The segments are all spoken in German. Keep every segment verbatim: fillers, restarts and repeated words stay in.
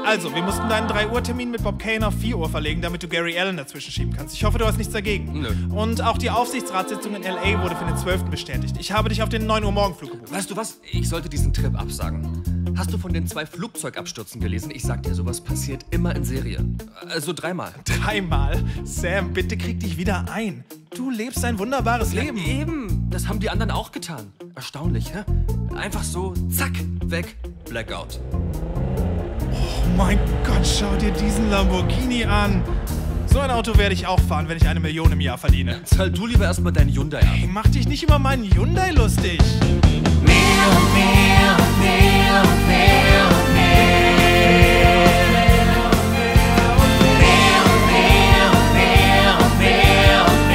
Also, wir mussten deinen drei Uhr Termin mit Bob Kane auf vier Uhr verlegen, damit du Gary Allen dazwischen schieben kannst. Ich hoffe, du hast nichts dagegen. Nö. Und auch die Aufsichtsratssitzung in L A wurde für den zwölften bestätigt. Ich habe dich auf den neun Uhr Morgenflug gebucht. Weißt du was? Ich sollte diesen Trip absagen. Hast du von den zwei Flugzeugabstürzen gelesen? Ich sag dir, sowas passiert immer in Serie. Also dreimal. Dreimal? Sam, bitte krieg dich wieder ein. Du lebst ein wunderbares Leben. Ja, eben. Das haben die anderen auch getan. Erstaunlich, hä? Einfach so, zack, weg, Blackout. Oh mein Gott, schau dir diesen Lamborghini an. So ein Auto werde ich auch fahren, wenn ich eine Million im Jahr verdiene. Zahl du lieber erstmal deinen Hyundai ab. Hey, mach dich nicht über meinen Hyundai lustig. Mehr und mehr und mehr und mehr und mehr. Mehr und mehr und mehr und mehr und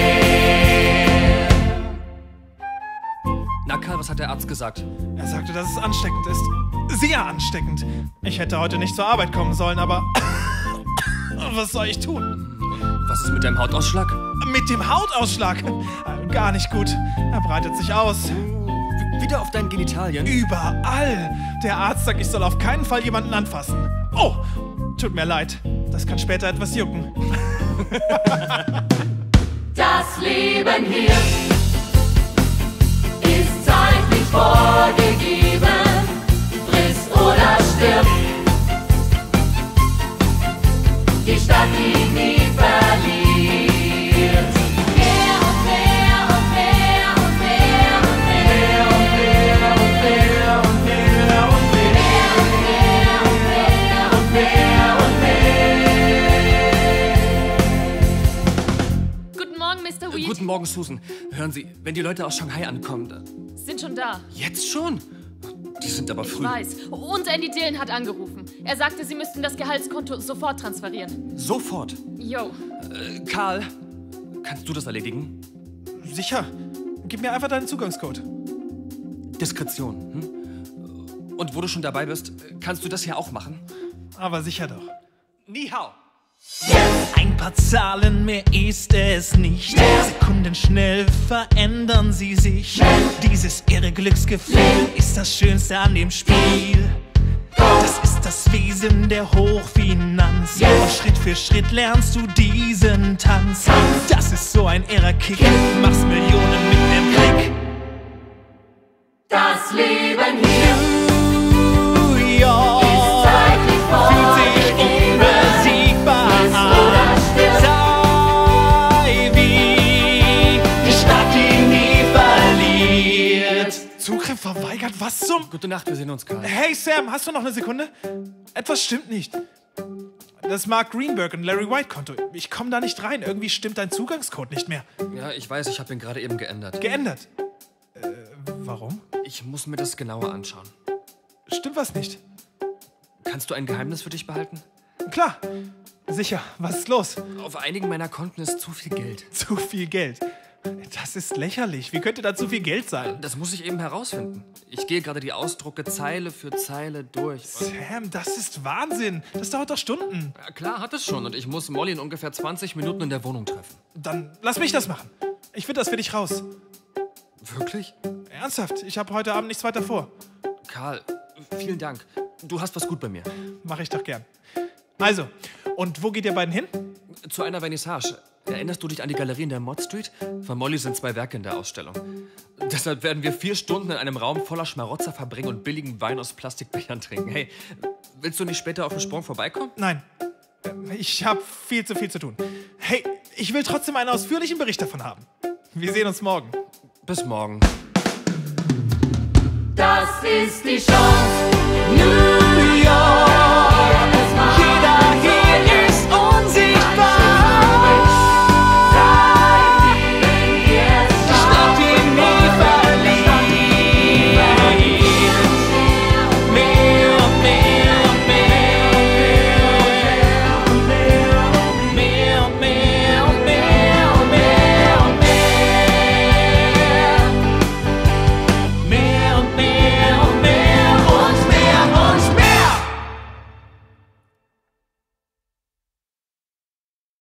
mehr. Na Karl, was hat der Arzt gesagt? Er sagte, dass es ansteckend ist. Sehr ansteckend. Ich hätte heute nicht zur Arbeit kommen sollen, aber was soll ich tun? Was ist mit deinem Hautausschlag? Mit dem Hautausschlag? Gar nicht gut. Er breitet sich aus. Wieder auf deinen Genitalien? Überall. Der Arzt sagt, ich soll auf keinen Fall jemanden anfassen. Oh, tut mir leid. Das kann später etwas jucken. Das Leben hier ist zeitlich vorgegeben. Friss oder stirb. Die Stadt, die nie verliert. Mehr und mehr und mehr und mehr und mehr und mehr und mehr und mehr und mehr und mehr und mehr und mehr und mehr. Guten Morgen, Mister Weed. Guten Morgen, Susan. Hören Sie, wenn die Leute aus Shanghai ankommen... Sind schon da. Jetzt schon? Die sind aber früh. Ich weiß. Und Andy Dillon hat angerufen. Er sagte, sie müssten das Gehaltskonto sofort transferieren. Sofort? Yo. Äh, Karl, kannst du das erledigen? Sicher. Gib mir einfach deinen Zugangscode. Diskretion. Hm? Und wo du schon dabei bist, kannst du das hier auch machen? Aber sicher doch. Ni hao. Ein paar Zahlen, mehr ist es nicht. Sekundenschnell verändern sie sich. Dieses irre Glücksgefühl ist das Schönste an dem Spiel. Das ist das Wesen der Hochfinanz. Und Schritt für Schritt lernst du diesen Tanz. Das ist so ein irrer Kick. Machst Millionen mit dem Klick. Das Leben hier New York ist zeitlich fühlt sich unbesiegbar an. Sei wie die Stadt, die nie verliert. Zugriff verweigert? Was zum... Gute Nacht, wir sehen uns, Karl. Hey Sam, hast du noch eine Sekunde? Etwas stimmt nicht. Das Mark Greenberg und Larry White Konto. Ich komme da nicht rein. Irgendwie stimmt dein Zugangscode nicht mehr. Ja, ich weiß, ich habe ihn gerade eben geändert. Geändert. Äh, warum? Ich muss mir das genauer anschauen. Stimmt was nicht? Kannst du ein Geheimnis für dich behalten? Klar. Sicher. Was ist los? Auf einigen meiner Konten ist zu viel Geld. Zu viel Geld. Das ist lächerlich. Wie könnte da zu viel Geld sein? Das muss ich eben herausfinden. Ich gehe gerade die Ausdrucke Zeile für Zeile durch. Sam, das ist Wahnsinn. Das dauert doch Stunden. Ja, klar, hat es schon. Und ich muss Molly in ungefähr zwanzig Minuten in der Wohnung treffen. Dann lass mich das machen. Ich finde das für dich raus. Wirklich? Ernsthaft, ich habe heute Abend nichts weiter vor. Karl, vielen Dank. Du hast was gut bei mir. Mach ich doch gern. Also, und wo geht ihr beiden hin? Zu einer Vernissage. Erinnerst du dich an die Galerie in der Mod Street? Von Molly sind zwei Werke in der Ausstellung. Deshalb werden wir vier Stunden in einem Raum voller Schmarotzer verbringen und billigen Wein aus Plastikbechern trinken. Hey, willst du nicht später auf den Sprung vorbeikommen? Nein, ich habe viel zu viel zu tun. Hey, ich will trotzdem einen ausführlichen Bericht davon haben. Wir sehen uns morgen. Bis morgen. Das ist die Chance. New York.